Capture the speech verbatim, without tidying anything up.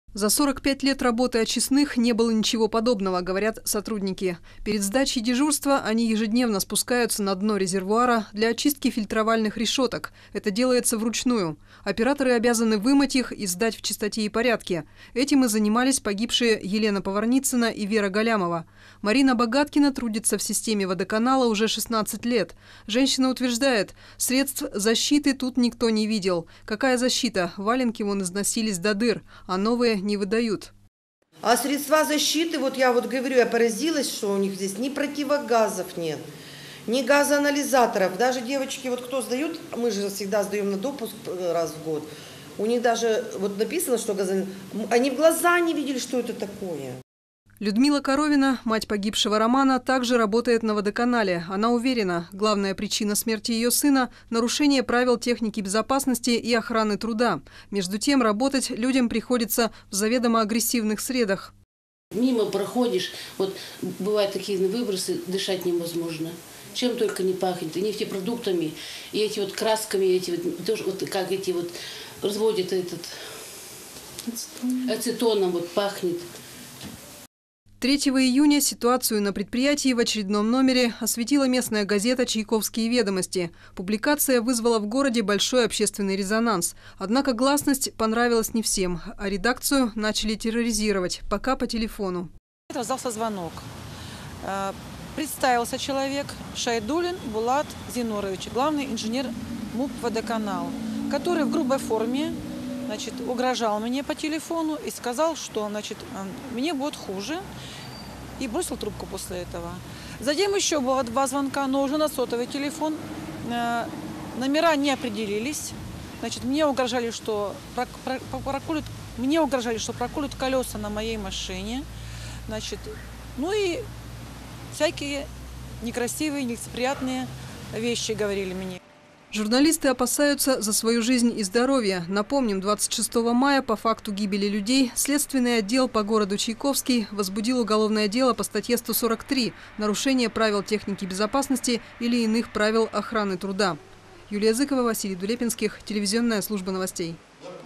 За сорок пять лет работы очистных не было ничего подобного, говорят сотрудники. Перед сдачей дежурства они ежедневно спускаются на дно резервуара для очистки фильтровальных решеток. Это делается вручную. Операторы обязаны вымыть их и сдать в чистоте и порядке. Этим и занимались погибшие Елена Поварницына и Вера Галямова. Марина Богаткина трудится в системе водоканала уже шестнадцать лет. Женщина утверждает, средств защиты тут никто не видел. Какая защита? Валенки вон износились до дыр, а новые не выдают. А средства защиты, вот я вот говорю, я поразилась, что у них здесь ни противогазов нет, ни газоанализаторов. Даже девочки, вот кто сдают, мы же всегда сдаем на допуск раз в год, у них даже вот написано, что газоанализатор, они в глаза не видели, что это такое. Людмила Коровина, мать погибшего Романа, также работает на водоканале. Она уверена, главная причина смерти ее сына – нарушение правил техники безопасности и охраны труда. Между тем, работать людям приходится в заведомо агрессивных средах. Мимо проходишь, вот бывают такие выбросы, дышать невозможно. Чем только не пахнет, и нефтепродуктами, и эти вот красками, эти вот, тоже вот как эти вот разводят этот ацетон. ацетоном, вот пахнет. третьего июня ситуацию на предприятии в очередном номере осветила местная газета «Чайковские ведомости». Публикация вызвала в городе большой общественный резонанс. Однако гласность понравилась не всем, а редакцию начали терроризировать, пока по телефону. Раздался звонок. Представился человек Шайдулин Булат Зинурович, главный инженер МУП «Водоканал», который в грубой форме, значит, угрожал мне по телефону и сказал, что, значит, мне будет хуже, и бросил трубку после этого. Затем еще было два звонка, но уже на сотовый телефон. Номера не определились. Значит, мне угрожали, что проколют, мне угрожали, что проколют колеса на моей машине. Значит, ну и всякие некрасивые, нелицеприятные вещи говорили мне. Журналисты опасаются за свою жизнь и здоровье. Напомним, двадцать шестого мая по факту гибели людей Следственный отдел по городу Чайковский возбудил уголовное дело по статье сто сорок три «Нарушение правил техники безопасности или иных правил охраны труда». Юлия Зыкова, Василий Дулепинских, телевизионная служба новостей.